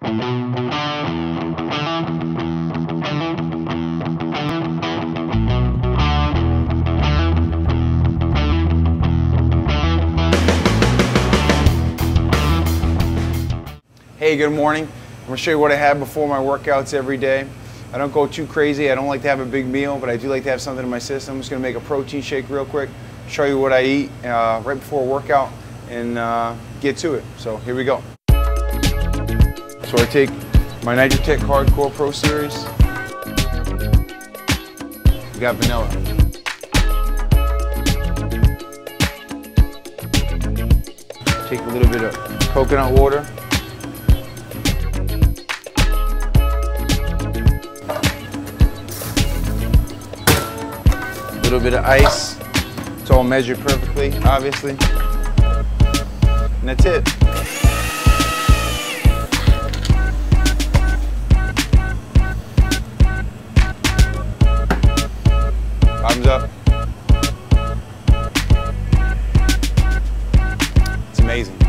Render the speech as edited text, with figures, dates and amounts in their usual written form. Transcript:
Hey, good morning. I'm going to show you what I have before my workouts every day. I don't go too crazy. I don't like to have a big meal, but I do like to have something in my system. I'm just going to make a protein shake real quick, show you what I eat right before a workout, and get to it. So here we go. So I take my Nitrotech Hardcore Pro Series. We got vanilla. Take a little bit of coconut water. A little bit of ice. It's all measured perfectly, obviously. And that's it. Thumbs up. It's amazing.